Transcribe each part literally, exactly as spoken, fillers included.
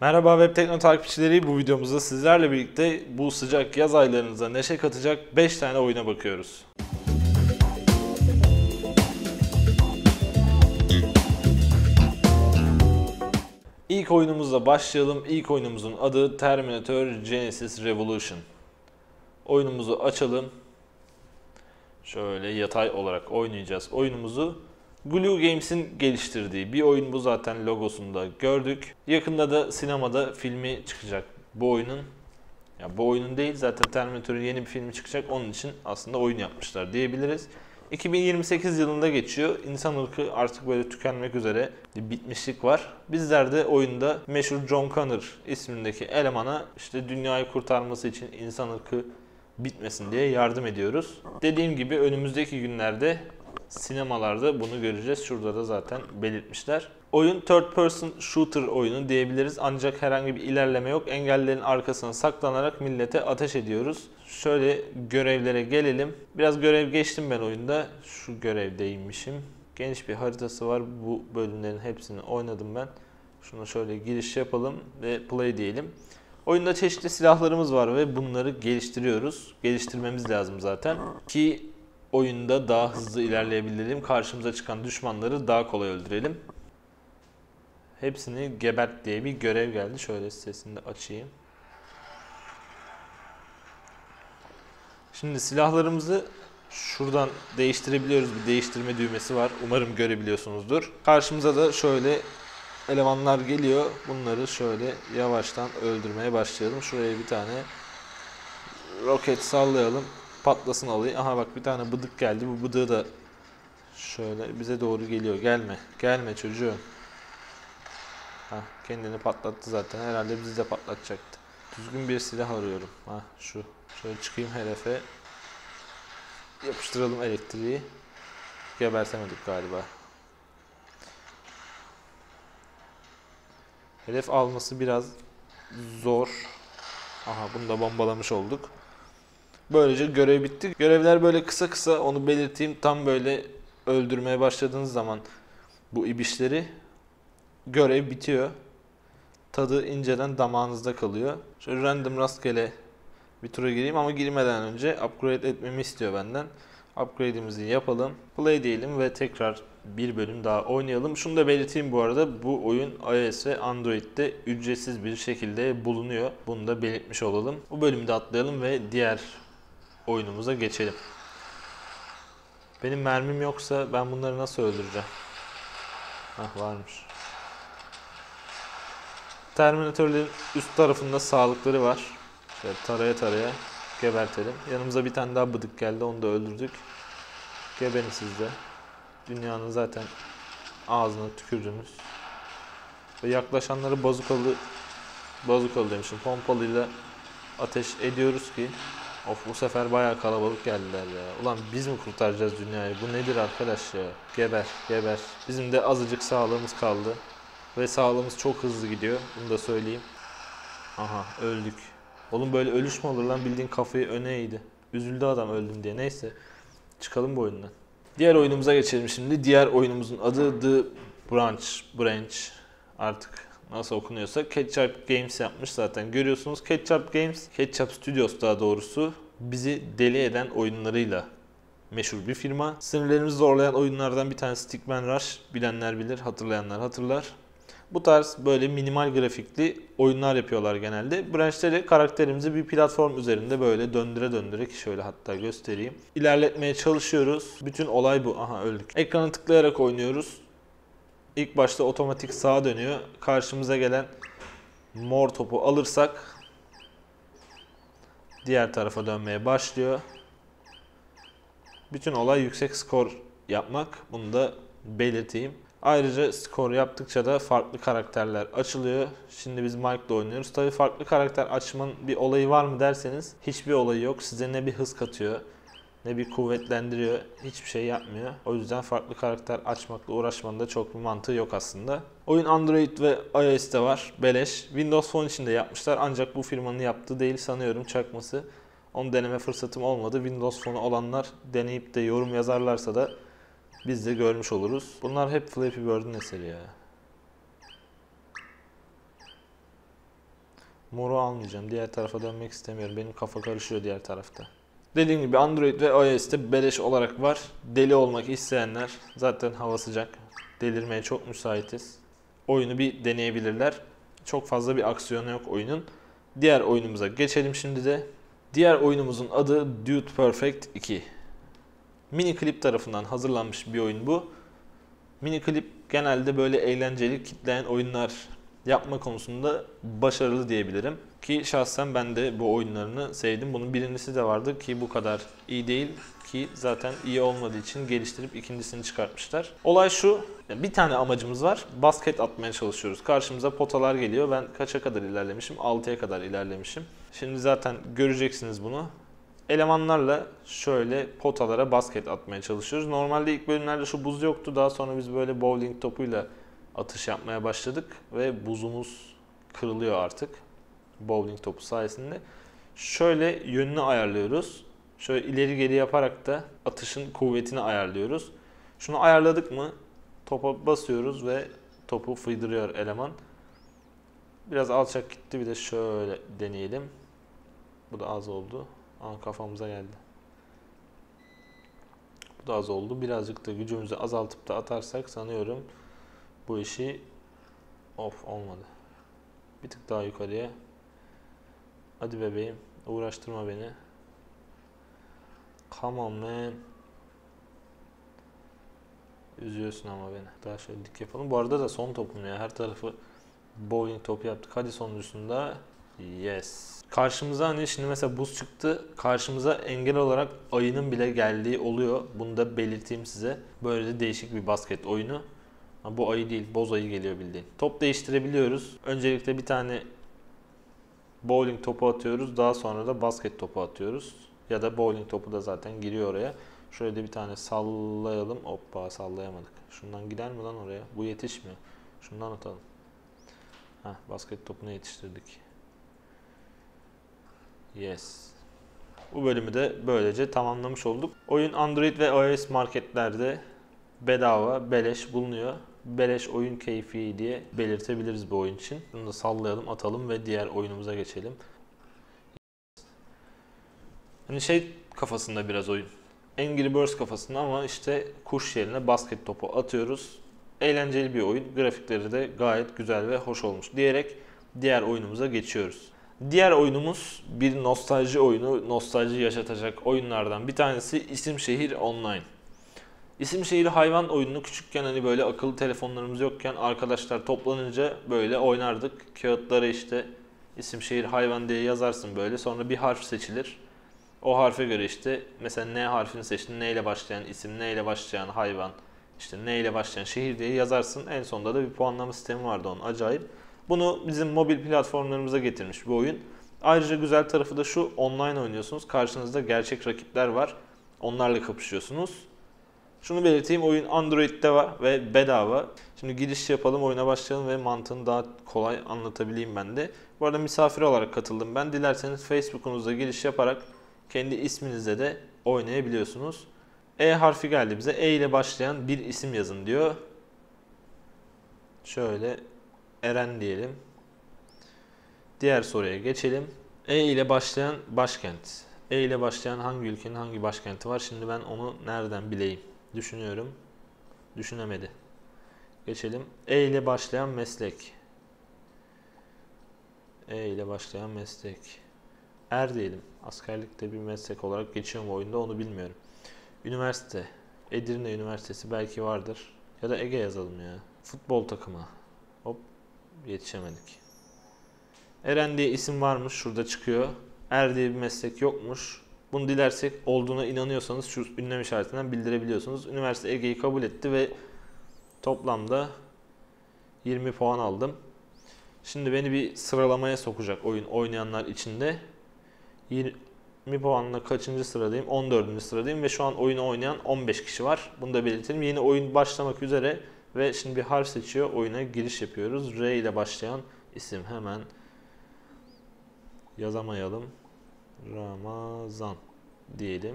Merhaba Web Tekno takipçileri, bu videomuzda sizlerle birlikte bu sıcak yaz aylarınıza neşe katacak beş tane oyuna bakıyoruz. İlk oyunumuzla başlayalım. İlk oyunumuzun adı Terminator Genisys Revolution. Oyunumuzu açalım. Şöyle yatay olarak oynayacağız oyunumuzu. Glue Games'in geliştirdiği bir oyun bu, zaten logosunda gördük. Yakında da sinemada filmi çıkacak bu oyunun. Ya bu oyunun değil, zaten Terminator'un yeni bir filmi çıkacak, onun için aslında oyun yapmışlar diyebiliriz. iki bin yirmi sekiz yılında geçiyor. İnsan ırkı artık böyle tükenmek üzere, bir bitmişlik var. Bizler de oyunda meşhur John Connor ismindeki elemana işte dünyayı kurtarması için insan ırkı bitmesin diye yardım ediyoruz. Dediğim gibi önümüzdeki günlerde sinemalarda bunu göreceğiz. Şurada da zaten belirtmişler. Oyun third person shooter oyunu diyebiliriz. Ancak herhangi bir ilerleme yok. Engellerin arkasına saklanarak millete ateş ediyoruz. Şöyle görevlere gelelim. Biraz görev geçtim ben oyunda. Şu görevdeymişim. Geniş bir haritası var. Bu bölümlerin hepsini oynadım ben. Şuna şöyle giriş yapalım ve play diyelim. Oyunda çeşitli silahlarımız var ve bunları geliştiriyoruz. Geliştirmemiz lazım zaten ki oyunda daha hızlı ilerleyebilelim. Karşımıza çıkan düşmanları daha kolay öldürelim. Hepsini gebert diye bir görev geldi. Şöyle sesini de açayım. Şimdi silahlarımızı şuradan değiştirebiliyoruz. Bir değiştirme düğmesi var. Umarım görebiliyorsunuzdur. Karşımıza da şöyle elemanlar geliyor. Bunları şöyle yavaştan öldürmeye başlayalım. Şuraya bir tane roket sallayalım. Patlasın alayım. Aha bak, bir tane bıdık geldi. Bu bıdığı da şöyle bize doğru geliyor. Gelme. Gelme çocuğum. Hah, kendini patlattı zaten. Herhalde bizi de patlatacaktı. Düzgün bir silah arıyorum. Hah, şu. Şöyle çıkayım hedefe. Yapıştıralım elektriği. Gebertemedik galiba. Hedef alması biraz zor. Aha, bunu da bombalamış olduk. Böylece görev bitti. Görevler böyle kısa kısa, onu belirteyim. Tam böyle öldürmeye başladığınız zaman bu ibişleri görev bitiyor. Tadı inceden damağınızda kalıyor. Şöyle random rastgele bir tura gireyim ama girmeden önce upgrade etmemi istiyor benden. Upgrade'imizi yapalım. Play diyelim ve tekrar bir bölüm daha oynayalım. Şunu da belirteyim bu arada. Bu oyun iOS ve Android'de ücretsiz bir şekilde bulunuyor. Bunu da belirtmiş olalım. Bu bölümü de atlayalım ve diğer oyunumuza geçelim. Benim mermim yoksa ben bunları nasıl öldüreceğim? Hah, varmış. Terminatörlerin üst tarafında sağlıkları var. Şöyle taraya taraya gebertelim. Yanımıza bir tane daha bıdık geldi. Onu da öldürdük. Geberin siz de. Dünyanın zaten ağzına tükürdünüz. Ve yaklaşanları bazukalı bazukalı demişim. Pompalıyla ateş ediyoruz ki. Of, bu sefer bayağı kalabalık geldiler ya. Ulan biz mi kurtaracağız dünyayı? Bu nedir arkadaş ya? Geber, geber. Bizim de azıcık sağlığımız kaldı. Ve sağlığımız çok hızlı gidiyor. Bunu da söyleyeyim. Aha, öldük. Oğlum böyle ölüş mü olur lan? Bildiğin kafayı öne eğdi. Üzüldü adam öldüm diye. Neyse. Çıkalım bu oyundan. Diğer oyunumuza geçelim şimdi. Diğer oyunumuzun adı The Branch. Branch. Artık nasıl okunuyorsa. Ketchup Games yapmış zaten. Görüyorsunuz Ketchup Games. Ketchup Studios daha doğrusu. Bizi deli eden oyunlarıyla meşhur bir firma. Sınırlarımızı zorlayan oyunlardan bir tanesi Stickman Rush. Bilenler bilir, hatırlayanlar hatırlar. Bu tarz böyle minimal grafikli oyunlar yapıyorlar genelde. Branch'te karakterimizi bir platform üzerinde böyle döndüre döndüre, ki şöyle hatta göstereyim, İlerletmeye çalışıyoruz. Bütün olay bu. Aha, öldük. Ekrana tıklayarak oynuyoruz. İlk başta otomatik sağa dönüyor. Karşımıza gelen mor topu alırsak diğer tarafa dönmeye başlıyor. Bütün olay yüksek skor yapmak. Bunu da belirteyim. Ayrıca skor yaptıkça da farklı karakterler açılıyor. Şimdi biz Mike'la oynuyoruz. Tabii farklı karakter açmanın bir olayı var mı derseniz hiçbir olayı yok. Size ne bir hız katıyor, ne bir kuvvetlendiriyor. Hiçbir şey yapmıyor. O yüzden farklı karakter açmakla uğraşmanın da çok bir mantığı yok aslında. Oyun Android ve iOS'te var. Beleş. Windows Phone için de yapmışlar. Ancak bu firmanın yaptığı değil sanıyorum, çakması. Onu deneme fırsatım olmadı. Windows Phone'u olanlar deneyip de yorum yazarlarsa da biz de görmüş oluruz. Bunlar hep Flappy Bird'ün eseri ya. Moru almayacağım. Diğer tarafa dönmek istemiyorum. Benim kafa karışıyor diğer tarafta. Dediğim gibi Android ve iOS'te beleş olarak var. Deli olmak isteyenler, zaten hava sıcak, delirmeye çok müsaitiz. Oyunu bir deneyebilirler. Çok fazla bir aksiyonu yok oyunun. Diğer oyunumuza geçelim şimdi de. Diğer oyunumuzun adı Dude Perfect iki. Miniclip tarafından hazırlanmış bir oyun bu. Miniclip genelde böyle eğlenceli, kitleyen oyunlar yapma konusunda başarılı diyebilirim. Ki şahsen ben de bu oyunlarını sevdim. Bunun birincisi de vardı ki bu kadar iyi değil ki zaten iyi olmadığı için geliştirip ikincisini çıkartmışlar. Olay şu, bir tane amacımız var. Basket atmaya çalışıyoruz. Karşımıza potalar geliyor. Ben kaça kadar ilerlemişim? altıya kadar ilerlemişim. Şimdi zaten göreceksiniz bunu. Elemanlarla şöyle potalara basket atmaya çalışıyoruz. Normalde ilk bölümlerde şu buz yoktu. Daha sonra biz böyle bowling topuyla atış yapmaya başladık ve buzumuz kırılıyor artık bowling topu sayesinde. Şöyle yönünü ayarlıyoruz. Şöyle ileri geri yaparak da atışın kuvvetini ayarlıyoruz. Şunu ayarladık mı topa basıyoruz ve topu fıydırıyor eleman. Biraz alçak gitti, bir de şöyle deneyelim. Bu da az oldu. Aa, kafamıza geldi. Bu da az oldu. Birazcık da gücümüzü azaltıp da atarsak sanıyorum bu işi of olmadı. Bir tık daha yukarıya. Hadi bebeğim. Uğraştırma beni. Come on man. Üzüyorsun ama beni. Daha şöyle dik yapalım. Bu arada da son topum ya. Her tarafı bowling topu yaptık. Hadi sonuncusunda. Yes. Karşımıza hani şimdi mesela buz çıktı. Karşımıza engel olarak ayının bile geldiği oluyor. Bunu da belirteyim size. Böyle de değişik bir basket oyunu. Ha, bu ayı değil, boz ayı geliyor bildiğin. Top değiştirebiliyoruz. Öncelikle bir tane bowling topu atıyoruz. Daha sonra da basket topu atıyoruz. Ya da bowling topu da zaten giriyor oraya. Şöyle de bir tane sallayalım. Hoppa, sallayamadık. Şundan gider mi lan oraya? Bu yetişmiyor. Şundan atalım. Heh, basket topunu yetiştirdik. Yes. Bu bölümü de böylece tamamlamış olduk. Oyun Android ve iOS marketlerde bedava, beleş bulunuyor. Beleş oyun keyfi diye belirtebiliriz bu oyun için. Bunu da sallayalım, atalım ve diğer oyunumuza geçelim. Hani şey kafasında biraz oyun. Angry Birds kafasında ama işte kuş yerine basket topu atıyoruz. Eğlenceli bir oyun. Grafikleri de gayet güzel ve hoş olmuş diyerek diğer oyunumuza geçiyoruz. Diğer oyunumuz bir nostalji oyunu. Nostalji yaşatacak oyunlardan bir tanesi İsim Şehir Online. İsim Şehir hayvan oyununu küçükken hani böyle akıllı telefonlarımız yokken arkadaşlar toplanınca böyle oynardık. Kağıtlara işte İsim Şehir Hayvan diye yazarsın böyle. Sonra bir harf seçilir. O harfe göre işte mesela N harfini seçtin. N ile başlayan isim, N ile başlayan hayvan, işte N ile başlayan şehir diye yazarsın. En sonunda da bir puanlama sistemi vardı onun. Acayip. Bunu bizim mobil platformlarımıza getirmiş bu oyun. Ayrıca güzel tarafı da şu, online oynuyorsunuz. Karşınızda gerçek rakipler var. Onlarla kapışıyorsunuz. Şunu belirteyim, oyun Android'de var ve bedava. Şimdi giriş yapalım, oyuna başlayalım ve mantığını daha kolay anlatabileyim ben de. Bu arada misafir olarak katıldım ben. Dilerseniz Facebook'unuzda giriş yaparak kendi isminizle de oynayabiliyorsunuz. E harfi geldi bize. E ile başlayan bir isim yazın diyor. Şöyle Eren diyelim. Diğer soruya geçelim. E ile başlayan başkent. E ile başlayan hangi ülkenin hangi başkenti var? Şimdi ben onu nereden bileyim? Düşünüyorum. Düşünemedi. Geçelim. E ile başlayan meslek. E ile başlayan meslek. Er diyelim. Askerlikte bir meslek olarak geçiyor mu oyunda onu bilmiyorum. Üniversite. Edirne Üniversitesi belki vardır. Ya da Ege yazalım ya. Futbol takımı. Hop, yetişemedik. Eren diye isim varmış, şurada çıkıyor. Er diye bir meslek yokmuş. Bunu dilersek olduğuna inanıyorsanız şu ünlem işaretinden bildirebiliyorsunuz. Üniversite Ege'yi kabul etti ve toplamda yirmi puan aldım. Şimdi beni bir sıralamaya sokacak oyun oynayanlar içinde. yirmi puanla kaçıncı sıradayım? on dördüncü sıradayım ve şu an oyunu oynayan on beş kişi var. Bunu da belirtelim. Yeni oyun başlamak üzere ve şimdi bir harf seçiyor. Oyuna giriş yapıyoruz. R ile başlayan isim hemen yazamayalım. Ramazan diyelim.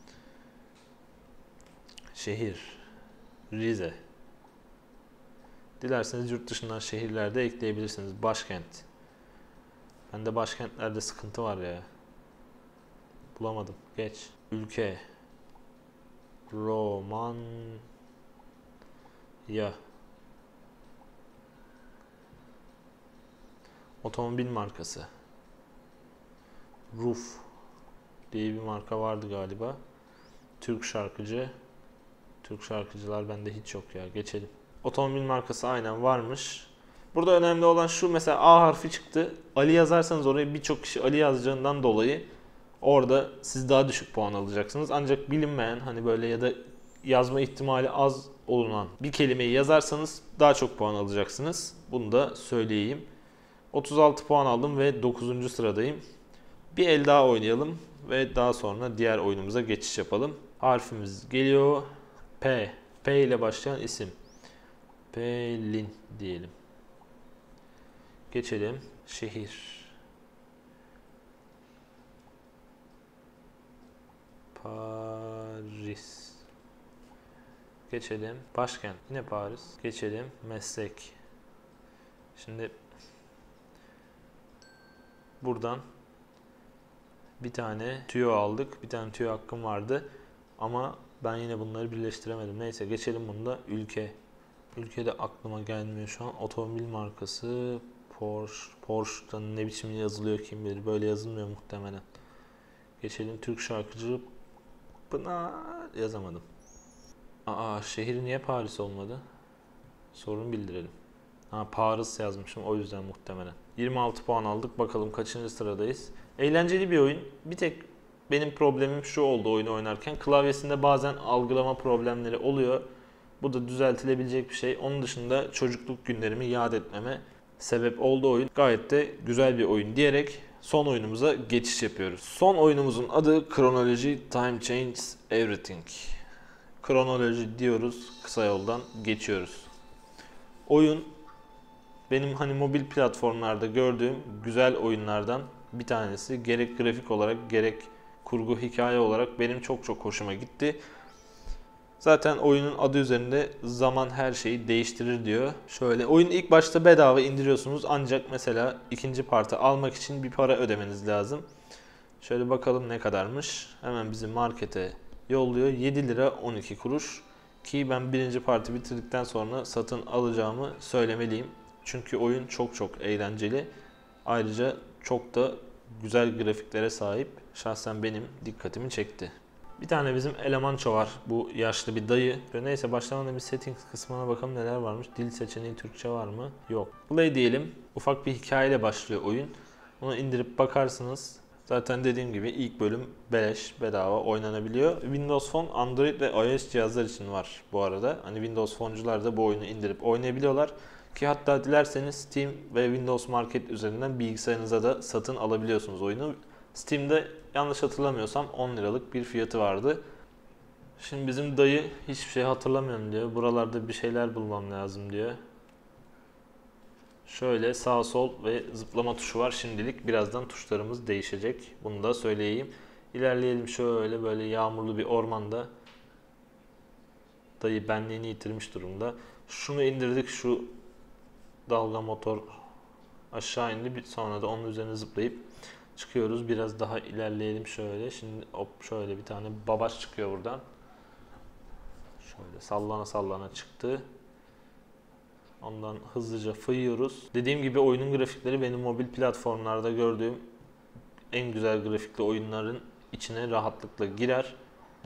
Şehir Rize. Dilerseniz yurt dışından şehirlerde ekleyebilirsiniz. Başkent Bende başkentlerde sıkıntı var ya. Bulamadım. Geç. Ülke. Romanya. Otomobil markası. Ruf diye bir marka vardı galiba. Türk şarkıcı. Türk şarkıcılar bende hiç yok ya. Geçelim. Otomobil markası aynen varmış. Burada önemli olan şu, mesela A harfi çıktı. Ali yazarsanız oraya birçok kişi Ali yazacağından dolayı orada siz daha düşük puan alacaksınız. Ancak bilinmeyen, hani böyle ya da yazma ihtimali az olunan bir kelimeyi yazarsanız daha çok puan alacaksınız. Bunu da söyleyeyim. otuz altı puan aldım ve dokuzuncu sıradayım. Bir el daha oynayalım ve daha sonra diğer oyunumuza geçiş yapalım. Harfimiz geliyor. P. P ile başlayan isim. Pelin diyelim. Geçelim. Şehir. Paris. Geçelim. Başkent. Yine Paris. Geçelim. Meslek. Şimdi buradan bir tane tüyo aldık. Bir tane tüyo hakkım vardı. Ama ben yine bunları birleştiremedim. Neyse geçelim bunu da. Ülke. Ülkede aklıma gelmiyor şu an. Otomobil markası Porsche. Porsche'dan ne biçim yazılıyor kim bilir. Böyle yazılmıyor muhtemelen. Geçelim. Türk şarkıcı Pınar. Yazamadım. Aa, şehri niye Paris olmadı? Sorun bildirelim. Ha, Paris yazmışım, o yüzden muhtemelen. yirmi altı puan aldık. Bakalım kaçıncı sıradayız. Eğlenceli bir oyun. Bir tek benim problemim şu oldu oyunu oynarken. Klavyesinde bazen algılama problemleri oluyor. Bu da düzeltilebilecek bir şey. Onun dışında çocukluk günlerimi yad etmeme sebep oldu oyun. Gayet de güzel bir oyun diyerek son oyunumuza geçiş yapıyoruz. Son oyunumuzun adı Chronology Time Changes Everything. Kronoloji diyoruz. Kısa yoldan geçiyoruz. Oyun benim hani mobil platformlarda gördüğüm güzel oyunlardan bir tanesi. Gerek grafik olarak gerek kurgu hikaye olarak benim çok çok hoşuma gitti. Zaten oyunun adı üzerinde zaman her şeyi değiştirir diyor. Şöyle, oyun ilk başta bedava indiriyorsunuz ancak mesela ikinci partı almak için bir para ödemeniz lazım. Şöyle bakalım ne kadarmış. Hemen bizi markete yolluyor. yedi lira on iki kuruş. Ki ben birinci parti bitirdikten sonra satın alacağımı söylemeliyim. Çünkü oyun çok çok eğlenceli. Ayrıca çok da güzel grafiklere sahip. Şahsen benim dikkatimi çekti. Bir tane bizim elemanço var. Bu yaşlı bir dayı. Ve neyse başlamadan bir settings kısmına bakalım neler varmış. Dil seçeneği Türkçe var mı? Yok. Play diyelim. Ufak bir hikayeyle başlıyor oyun. Onu indirip bakarsınız. Zaten dediğim gibi ilk bölüm beleş, bedava oynanabiliyor. Windows Phone, Android ve iOS cihazlar için var bu arada. Hani Windows Phone'cular da bu oyunu indirip oynayabiliyorlar. Ki hatta dilerseniz Steam ve Windows Market üzerinden bilgisayarınıza da satın alabiliyorsunuz oyunu. Steam'de yanlış hatırlamıyorsam on liralık bir fiyatı vardı. Şimdi bizim dayı hiçbir şey hatırlamıyorum diyor. Buralarda bir şeyler bulmam lazım diyor. Şöyle sağ sol ve zıplama tuşu var şimdilik. Birazdan tuşlarımız değişecek. Bunu da söyleyeyim. İlerleyelim şöyle, böyle yağmurlu bir ormanda. Dayı benliğini yitirmiş durumda. Şunu indirdik, şu dalga motor aşağı indi. Sonra da onun üzerine zıplayıp çıkıyoruz. Biraz daha ilerleyelim şöyle. Şimdi hop, şöyle bir tane babaş çıkıyor buradan. Şöyle sallana sallana çıktı. Ondan hızlıca fıyıyoruz. Dediğim gibi oyunun grafikleri benim mobil platformlarda gördüğüm en güzel grafikli oyunların içine rahatlıkla girer.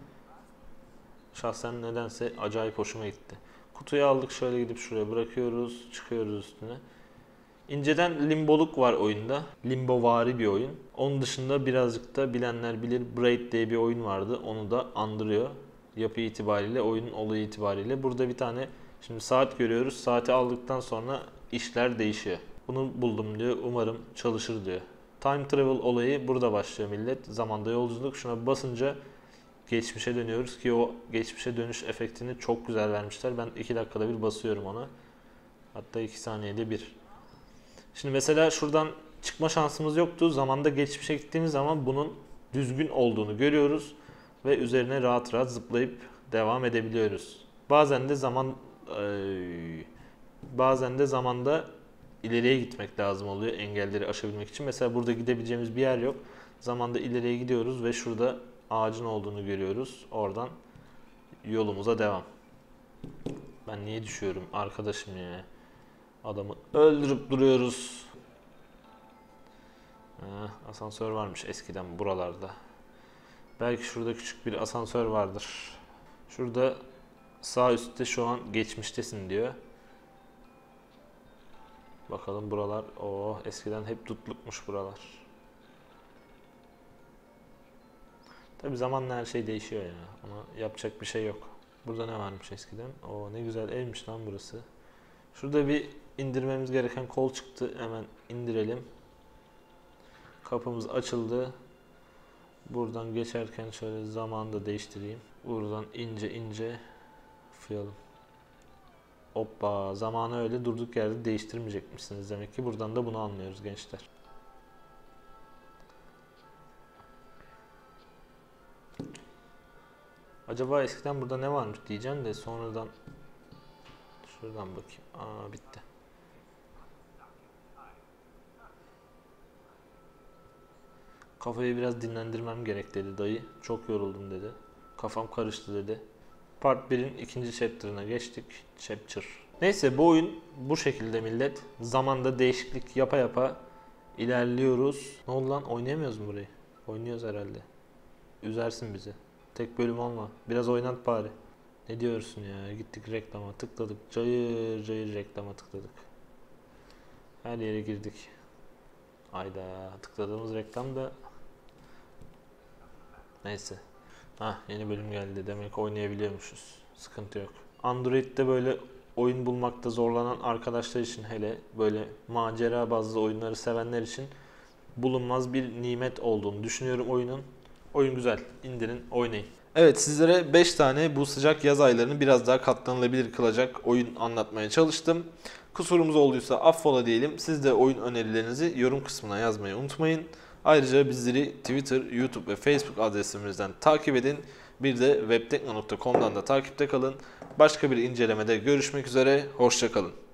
Şahsen nedense acayip hoşuma gitti. Kutuyu aldık, şöyle gidip şuraya bırakıyoruz. Çıkıyoruz üstüne. İnceden limboluk var oyunda. Limbovari bir oyun. Onun dışında birazcık da bilenler bilir, Braid diye bir oyun vardı. Onu da andırıyor. Yapı itibariyle, oyunun olayı itibariyle. Burada bir tane şimdi saat görüyoruz. Saati aldıktan sonra işler değişiyor. Bunu buldum diyor. Umarım çalışır diyor. Time travel olayı burada başlıyor millet. Zamanda yolculuk. Şuna basınca geçmişe dönüyoruz ki o geçmişe dönüş efektini çok güzel vermişler. Ben iki dakikada bir basıyorum ona. Hatta iki saniyede bir. Şimdi mesela şuradan çıkma şansımız yoktu. Zamanda geçmişe gittiğimiz zaman bunun düzgün olduğunu görüyoruz. Ve üzerine rahat rahat zıplayıp devam edebiliyoruz. Bazen de zaman Bazen de zamanda ileriye gitmek lazım oluyor engelleri aşabilmek için. Mesela burada gidebileceğimiz bir yer yok. Zamanda ileriye gidiyoruz ve şurada ağacın olduğunu görüyoruz. Oradan yolumuza devam. Ben niye düşüyorum arkadaşım ya? Adamı öldürüp duruyoruz. Ha, asansör varmış eskiden buralarda. Belki şurada küçük bir asansör vardır. Şurada sağ üstte şu an geçmiştesin diyor. Bakalım buralar. Oo, eskiden hep dutlukmuş buralar. Tabi zamanla her şey değişiyor ya. Ona yapacak bir şey yok. Burada ne varmış eskiden? Oo, ne güzel evmiş lan burası. Şurada bir indirmemiz gereken kol çıktı. Hemen indirelim. Kapımız açıldı. Buradan geçerken şöyle zamanı da değiştireyim. Buradan ince ince fıyalım. Hoppa, zamanı öyle durduk yerde değiştirmeyecekmişsiniz demek ki. Buradan da bunu anlıyoruz gençler. Acaba eskiden burada ne varmış diyeceğim de sonradan şuradan bakayım. Aa, bitti. Kafayı biraz dinlendirmem gerek dedi dayı. Çok yoruldum dedi. Kafam karıştı dedi. Part bir'in ikinci chapter'ına geçtik. Chapter. Neyse bu oyun bu şekilde millet. Zamanda değişiklik yapa yapa ilerliyoruz. Ne oldu lan? Oynayamıyoruz mu burayı? Oynuyoruz herhalde. Üzersin bizi. Tek bölüm olma. Biraz oynat bari. Ne diyorsun ya? Gittik reklama tıkladık. Cayır cayır reklama tıkladık. Her yere girdik. Ayda tıkladığımız reklam da neyse. Hah, yeni bölüm geldi. Demek oynayabiliyormuşuz. Sıkıntı yok. Android'de böyle oyun bulmakta zorlanan arkadaşlar için, hele böyle macera bazlı oyunları sevenler için bulunmaz bir nimet olduğunu düşünüyorum oyunun. Oyun güzel. İndirin, oynayın. Evet, sizlere beş tane bu sıcak yaz aylarını biraz daha katlanılabilir kılacak oyun anlatmaya çalıştım. Kusurumuz olduysa affola diyelim. Siz de oyun önerilerinizi yorum kısmına yazmayı unutmayın. Ayrıca bizleri Twitter, YouTube ve Facebook adresimizden takip edin. Bir de webtekno nokta com'dan da takipte kalın. Başka bir incelemede görüşmek üzere. Hoşça kalın.